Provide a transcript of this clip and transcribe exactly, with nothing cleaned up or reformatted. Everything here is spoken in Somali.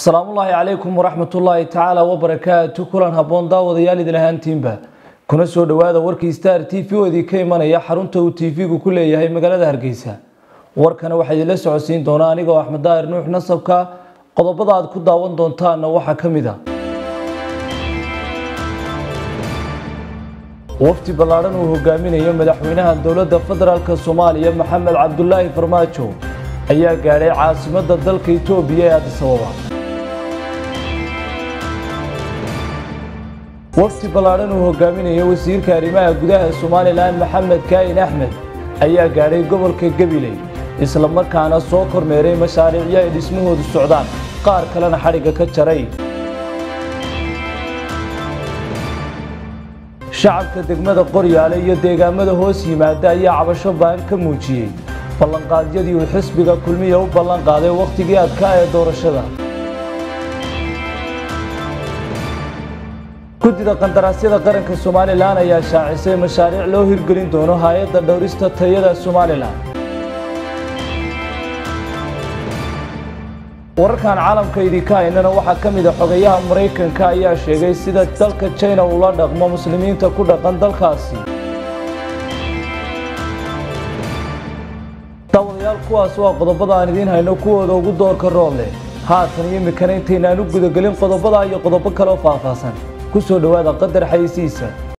السلام الله عليكم ورحمة الله تعالى وبركاته. كلن هبون داود يالد لهان تيمبا كنا سو دوادا وركي ستار تي في ودي كيمانا يا حرونتا و تي في كل يهي مقالة هرقيسا وركنا واحد لسه عسين دونا أنيقا وأحمد داير نوح نصبكا قضبضا عاد كو داوان دونتانا وحا كميدا وفتي بلارن وهقامين يوم مدحوينها الدولة فدرالك الصومالية محمد عبد الله فرماجو ayaa gaaray caasimadda dalka Itoobiya ee Addis Ababa. wafdi balaaran uu hogaaminayo wasiirka arrimaha gudaha Soomaaliland Maxamed Kaain Axmed ayaa gaaray gobolka Gabiley isla markaana soo kormeeray mashaariicyo ay dhismahoodu socdaan qaar kalena xariga ka jaray. shacabka degmada Qoryaale iyo deegaamada hoos yimaada ayaa cabasho baan ka muujiyay ballanqaadyadii uu xisbiga kulmiye u ballan qaaday waqtigii adkaa ee doorashada. guddida qandaraasyada qaranka Soomaaliland ayaa shaacisay mashaariic loo hirgelin doono hay'adda dhawrista tayada Soomaaliland. wararkan caalamka idinka aynana waxaa ka mid ah xogayaha Mareykanka ayaa sheegay sida dalka China uu la dhaqmo muslimiinta ku dhaqan dalkaasi. daawadayaal kuwaas waa qodobada aan idin hayno kuwooda ugu doorka roob leh haatan iyo imikana intaynaan u gudagelin qodobada iyo qodobo kale oo faahfaahsan ku soo dhawaada qadar xayisiisa.